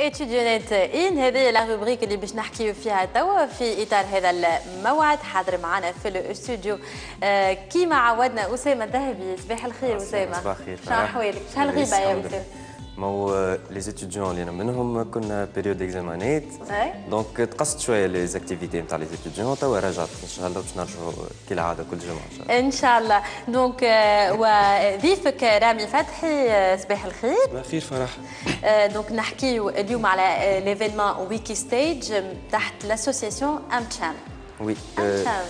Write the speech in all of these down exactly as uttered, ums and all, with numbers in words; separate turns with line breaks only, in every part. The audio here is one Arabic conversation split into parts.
اتيديونات ان هذه لا روبريك اللي باش نحكيو فيها توا في اطار هذا الموعد. حاضر معنا في الاستوديو آه كيما عودنا اسامه الذهبي. صباح الخير اسامه.
صباح الخير.
شنو احوالك؟ شحال غيبه يا اسامه؟
مو لي ستوديون اللي انا منهم كنا بيريود اكزامانات دونك تقصت شويه لي زاكتيفيتي نتاع لي ستوديون توا رجعت ان شاء الله باش نرجعوا كالعاده كل جمعه ان شاء الله.
ان شاء الله. دونك وضيفك رامي فتحي. صباح الخير.
صباح الخير فرح.
دونك نحكيو اليوم على ليفينمون ويكي ستيج تحت لاسوسياسيون امتشام.
وي
امتشام.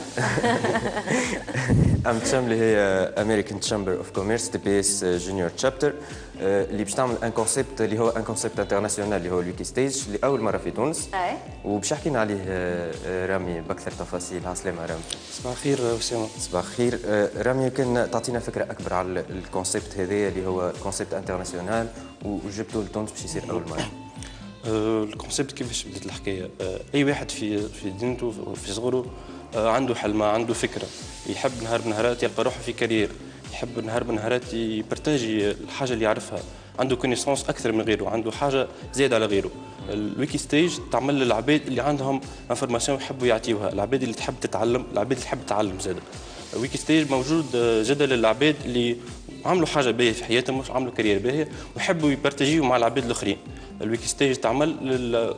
امتشام اللي هي امريكان تشامبر اوف كوميرس تي بي اس جونيور تشابتر اللي باش تعمل ان كونسيبت اللي هو ان كونسيبت انترناسيونال اللي هو الويكي ستيج اللي اول مره في تونس.
اي
وباش يحكينا عليه رامي باكثر تفاصيل. عسلامة رامي.
صباح الخير اسامه.
صباح الخير. رامي يمكن تعطينا فكره اكبر على الكونسيبت هذايا اللي هو كونسيبت انترناسيونال وجبتوه لتونس باش يصير اول مره.
الكونسيبت كيفاش بدات الحكايه؟ اي واحد في في دينته في صغره عنده حلمه، عنده فكره، يحب نهار من نهارات يلقى روحه في كارير، يحب نهار من نهارات يبرتاجي الحاجه اللي يعرفها، عنده كونيسونس اكثر من غيره، عنده حاجه زياده على غيره. الويكي ستيج تعمل للعباد اللي عندهم انفورماسيون يحبوا يعطيوها، العباد اللي تحب تتعلم، العباد اللي تحب تتعلم زاده. الويكي ستيج موجود جدا للعباد اللي عملوا حاجه باهيه في حياتهم، مش عملوا كارير باهيه ويحبوا يبارتاجيو مع العباد الاخرين. الويكي ستيج تعمل لل...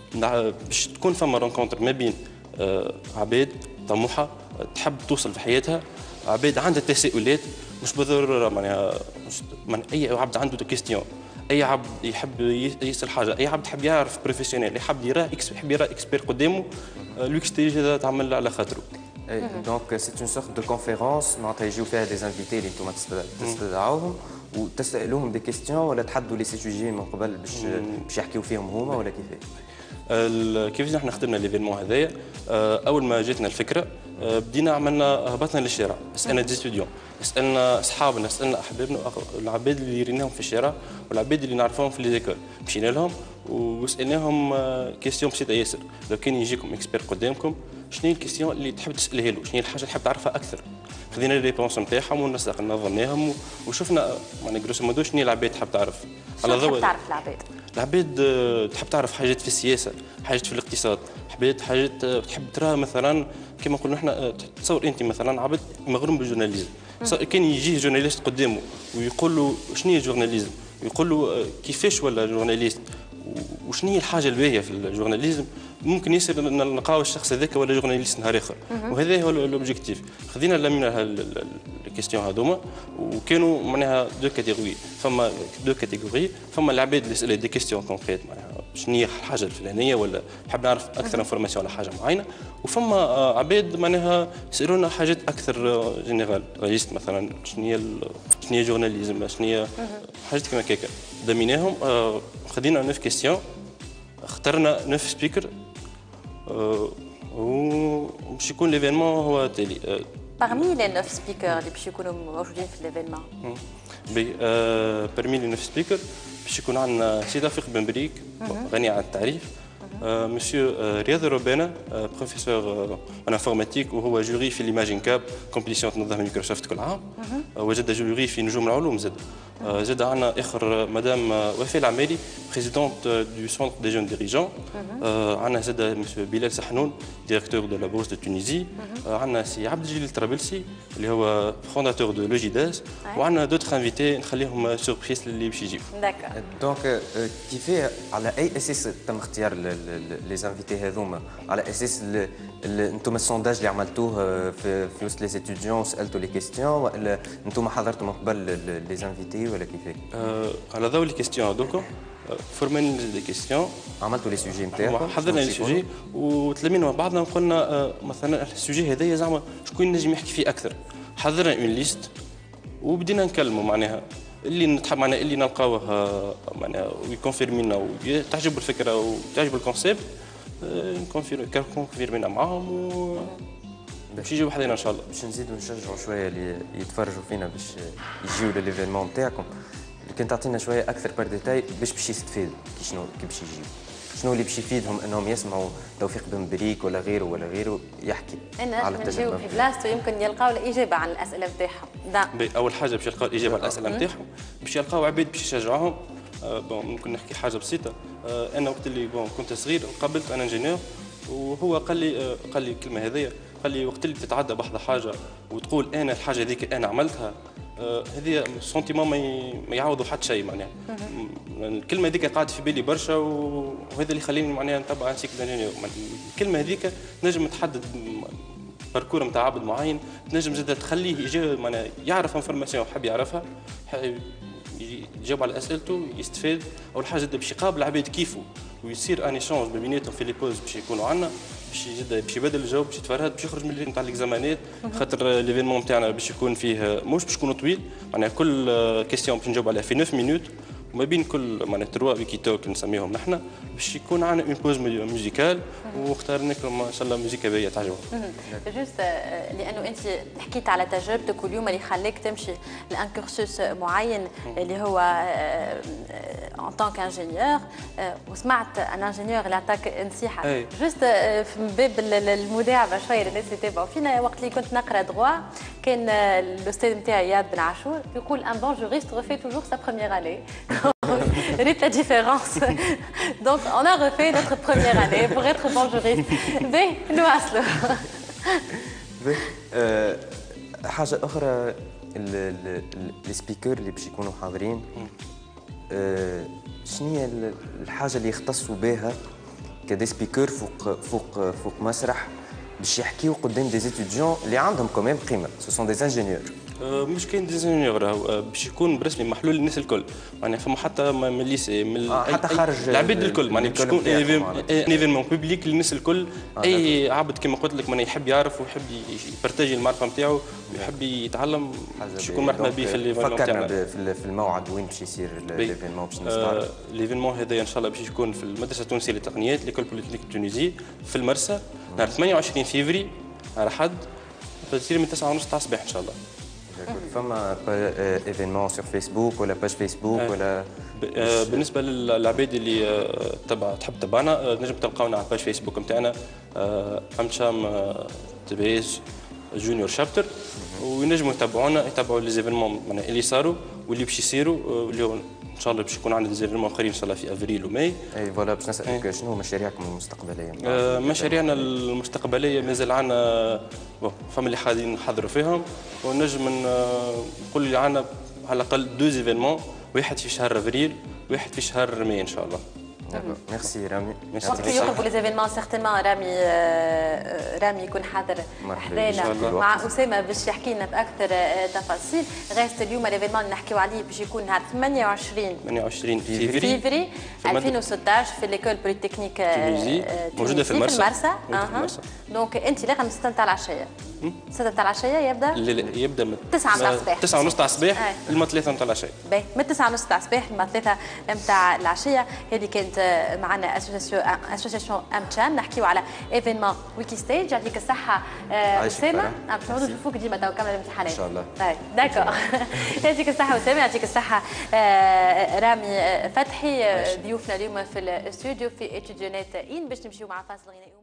باش تكون فما رونكونتر ما بين عباد طموحه تحب توصل في حياتها، عباد عندها تساؤلات، مش بالضروره معناها من اي عبد عنده كيستيون، اي عبد يحب يسال حاجه، اي عبد يحب يعرف بروفيسيونيل، يحب يراه يحب يراه اكسبير قدامه. الويكي ستيج هذا تعمل على خاطره.
دونك سي اون سورت دو كونفيرونس معناتها يجيو فيها دي انفيتي اللي انتم تستدعوهم وتسالوهم دي كيستيون ولا تحدوا لي سوجي من قبل باش باش يحكيو فيهم هما ولا كيفاش؟
كيفاش نحن خدمنا ليفينمون هذايا؟ اول ما جاتنا الفكره بدينا عملنا هبطنا للشارع، سالنا دي ستوديون، سالنا اصحابنا، سالنا احبابنا، العباد اللي ريناهم في الشارع والعباد اللي نعرفوهم في ليزيكول، مشينا لهم وسالناهم كيستيون بسيطه ياسر. لو كان يجيكم اكسبير قدامكم شنو هي الكيستيون اللي تحب تسالها له؟ شنو هي الحاجه اللي تحب تعرفها اكثر؟ خذينا الريبونس نتاعهم ونسق نظمناهم وشفنا يعني جروسو مودو شنو هي العباد تحب تعرف.
على ضوء تحب تعرف العباد؟
العباد تحب تعرف حاجات في السياسه، حاجات في الاقتصاد، حبيت حاجات تحب تراها مثلا كما نقولوا احنا. تصور انت مثلا عبد مغروم بالجورناليزم، كان يجيه جورناليست قدامه ويقول له شنو هي الجورناليزم، ويقول له كيفاش ولا جورناليست وشنو هي الحاجه الباهيه في الجورناليزم، ممكن يصير نلقاو الشخص هذاك ولا جورناليست نهار اخر. وهذا هو الاوبجيكتيف. خذينا لمينا الكيستيون هذوما وكانوا معناها دو كاتيجوري، فما دو كاتيجوري، فما العباد اللي يسالوا دي كيستيون كونكريت معناها شنو هي الحاجه الفلانيه ولا حاب نعرف اكثر انفورماسيون على حاجه معينه، وفما عباد معناها يسالونا حاجات اكثر جينيرال رئيست مثلا شنو هي شنو هي جورناليزم، شنو هي حاجات كيما هكاك. دميناهم خذينا نوف كيستيون، اخترنا نوف سبيكر وباش يكون ليفينمون هو تالي.
Parmi les neuf speakers اللي باش يكونوا موجودين في ليفينمون.
بي parmi les neuf speakers باش يكون عندنا سي توفيق بن بريك غني عن التعريف، مسيو رياض روبانا بروفيسور ان انفورماتيك وهو جوري في ليماجين كاب كومبيتيسيون تنظمها مايكروسوفت كل عام، وجد جوري في نجوم العلوم. زاد زاد عندنا اخر مدام وفاء العمالي بريزيدونت دو سونتر دي جون ديريجون، عندنا زاد مسيو بلال سحنون ديريكتور دو لا بورس دو تونيزي، عندنا سي عبد الجليل الطرابلسي اللي هو فونداتور دو لوجيداز، وعندنا دوتر انفيتي نخليهم سوربريز اللي باش يجيو.
دونك
كيفاه على اي اساس تم اختيار لي زانفيتي هذوما؟ على اساس انتم السونداج اللي عملتوه في في وسط لي ستوديون سالتوا لي كيستيون ولا انتم حضرتوا من قبل لي زانفيتي ولا كيفاه؟
على ضوء لي كيستيون هذوك فورمالنا دي كيستيون،
عملتوا لي سوجي نتاعكم،
حضرنا لي سوجي وتلمينا مع بعضنا وقلنا مثلا السوجي هذايا زعما شكون نجم يحكي فيه اكثر. حضرنا اون ليست وبدينا نكلموا معناها اللي نتحب معناها اللي نلقاوه معناها ويكونفيرمينا وتعجبوا الفكره وتعجبوا الكونسيبت كونفيرمينا معاهم و باش يجيو بحذنا ان شاء الله.
باش نزيدوا نشجعوا شويه اللي يتفرجوا فينا باش يجيو لليفينمون نتاعكم. كنت تعطينا شويه اكثر بار ديتاي باش باش يستفيدوا كي شنو كي باش يجيو، شنو اللي باش يفيدهم انهم يسمعوا توفيق بن بريك ولا غيره ولا غيره يحكي على
التجربه في بلاصته، يمكن يلقاو الاجابه عن الاسئله نتاعهم.
اول حاجه باش يلقاو الاجابه على الاسئله نتاعهم، باش يلقاو عباد باش يشجعوهم بون ممكن نحكي حاجه بسيطه. انا وقت اللي بون كنت صغير قابلت انا انجينيور وهو قال لي قال لي الكلمه هذيا، قال لي وقت اللي تتعدى بحذا حاجه وتقول انا الحاجه هذيك انا عملتها، هذه سونتيمون ما يعوضوا حتى شيء معناها. الكلمه هذيك قاعده في بالي برشا وهذا اللي خليني معناها نتبع ان سيكل انجينيور. الكلمه هذيك تنجم تحدد باركور نتاع عبد معين، تنجم زاد تخليه يجي معناها يعرف انفورماسيون حاب يعرفها، يجاوب على اسئلته، يستفاد. اول حاجه باش يقابل عباد كيفه ويصير ان ايشونج ما بيناتهم في لي بوز باش يكونوا عندنا، باش يزيد باش يبدل الجو، باش يتفرهد، باش يخرج من الليل نتاع ليكزامانات. خاطر ليفينمون نتاعنا باش يكون فيه مش باش يكون طويل، معناها كل كيستيون باش نجاوب عليها في تسعة مينوت، وما بين كل معناها تروا ويكي توك نسميهم نحن، باش يكون عندنا اون بوز ميوزيكال واختارنا لكم ان شاء الله موسيقى باهيه تعجبكم.
جوست لانه انت حكيت على تجربتك واليوم اللي خلاك تمشي لان كورسوس معين اللي هو ان طونك انجينيور، وسمعت ان انجينيور اللي عطاك نصيحه جوست من باب المداعبه شويه للناس اللي يتابعوا فينا. وقت اللي كنت نقرا دغوا كان الاستاذ نتاعي اياد بن عاشور يقول ان بون جوريست refait toujours sa première année. Rite la différence. Donc, on a refait notre première année pour être bon juriste. باهي نواصلوا.
باهي حاجة أخرى، السبيكر اللي باش يكونوا حاضرين شنو هي الحاجة اللي يختصوا بها كدي سبيكر فوق فوق فوق مسرح باش يحكيوا قدام دي ستوديون اللي عندهم كمان قيمة، سو سون دي انجينيور.
مش كاين ديزاينور راهو باش يكون برسمي محلول للناس الكل، معناها فما حتى من الليسي من
آه حتى خارج
العباد الكل، معناها باش يكون ايفينمون بوبليك للناس الكل. آه اي عبد كما قلت لك معناها يحب يعرف ويحب يبارتاجي المعرفه نتاعو ويحب يتعلم، باش يكون مرحبا به في الايفينمون تاعنا.
في الموعد وين باش يصير الايفينمون باش نستعرض؟
الايفينمون هذا ان شاء الله باش يكون في المدرسه التونسيه للتقنيات ليكول بوليتكنيك تونيزي في المرسى نهار ثمانية وعشرين فيفري على حد تصير من تسعة ونص تاع الصباح ان شاء الله.
فما ايفينمون سور فيسبوك ولا باج فيسبوك ولا؟
بالنسبه للعباد اللي تبع تحب تبعنا نجم تلقاونا على باج فيسبوك نتاعنا امشام تبيز جونيور شابتر، وينجموا يتابعونا يتابعوا لي زيفينمون معناها اللي صاروا واللي باش يصيروا، اللي ان شاء الله باش يكون عندنا زيفينمون اخرين ان شاء الله في افريل وماي.
اي فوالا باش نسالك شنو مشاريعكم المستقبليه؟
آه مشاريعنا المستقبليه مازال عندنا فما اللي قاعدين نحضروا فيهم، ونجم نقول اللي عندنا على الاقل دو زيفينمون، واحد في شهر افريل واحد في شهر ماي ان شاء الله.
ميرسي رامي.
وقت يقربوا لي زيفينمون سيغتينمون رامي رامي يكون حاضر حدانا مع اسامه باش يحكي لنا باكثر تفاصيل. غاست اليوم ليفينمون اللي نحكيو عليه باش يكون نهار ثمانية وعشرين فيفري ألفين وستة عشر في ليكول بوليتكنيك
تونيزي موجوده في المرسى.
في المرسى اها. دونك انت لاقى من ستة تاع العشيه. ستة تاع العشيه يبدا؟
لا لا يبدا من
تسعة تاع الصباح.
تسعة ونص تاع الصباح لما ثلاثة تاع العشيه. باهي
من تسعة ونص تاع الصباح لما ثلاثة تاع العشيه. هذه كانت معنا اسوسياسيون اسوسياسيون امتشان نحكيو على ايفينمون ويكي ستيج. يعطيك الصحه اسامه. باش نعاودوا نشوفوك ديما تو كامل الامتحانات ان
شاء الله.
داكور. يعطيك الصحه اسامه، يعطيك الصحه رامي فتحي ضيوفنا اليوم في الاستوديو في اتيديونات ان باش نمشيو مع فاصل غنائي.